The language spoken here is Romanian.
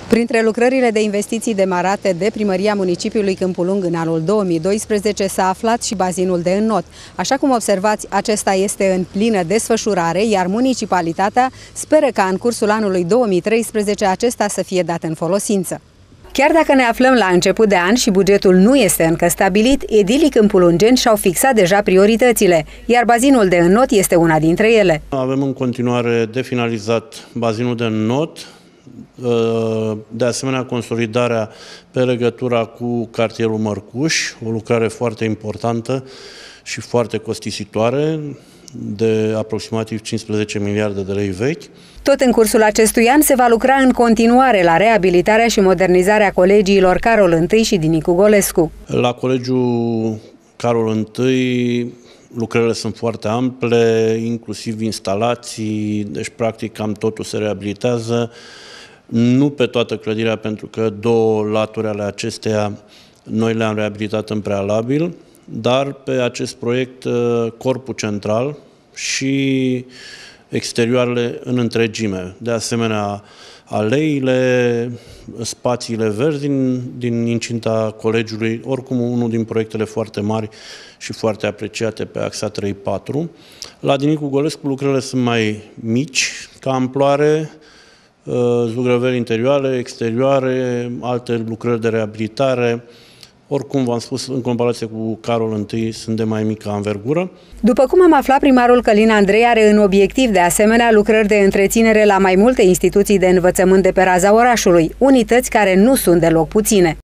Printre lucrările de investiții demarate de Primăria Municipiului Câmpul Lung în anul 2012 s-a aflat și bazinul de înnot. Așa cum observați, acesta este în plină desfășurare, iar municipalitatea speră ca în cursul anului 2013 acesta să fie dat în folosință. Chiar dacă ne aflăm la început de an și bugetul nu este încă stabilit, edilii câmpulungeni și-au fixat deja prioritățile, iar bazinul de înnot este una dintre ele. Avem în continuare de finalizat bazinul de înnot, de asemenea consolidarea pe legătura cu cartierul Mărcuș, o lucrare foarte importantă și foarte costisitoare, de aproximativ 15 miliarde de lei vechi. Tot în cursul acestui an se va lucra în continuare la reabilitarea și modernizarea colegiilor Carol I și Dinicu Golescu. La colegiul Carol I lucrările sunt foarte ample, inclusiv instalații, deci practic cam totul se reabilitează. Nu pe toată clădirea, pentru că două laturi ale acesteia noi le-am reabilitat în prealabil, dar pe acest proiect corpul central și exterioarele în întregime. De asemenea, aleile, spațiile verzi din incinta colegiului, oricum unul din proiectele foarte mari și foarte apreciate pe axa 3-4. La Dinicu Golescu lucrările sunt mai mici ca amploare, zugrăveli interioare, exterioare, alte lucrări de reabilitare. Oricum, v-am spus, în comparație cu Carol I, sunt de mai mică anvergură. După cum am aflat, primarul Călin Andrei are în obiectiv de asemenea lucrări de întreținere la mai multe instituții de învățământ de pe raza orașului, unități care nu sunt deloc puține.